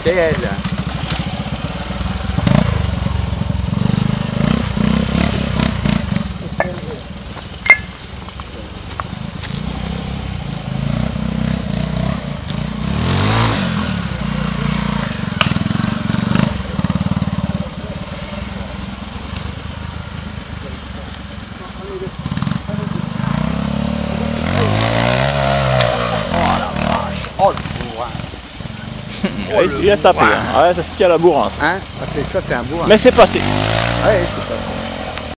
C'est elle. Oh le bourrin. Il a tapé, hein. Ouais, ça se tient à la bourrin. Hein? Ah, ça c'est un bourrin. Mais c'est passé. Ouais,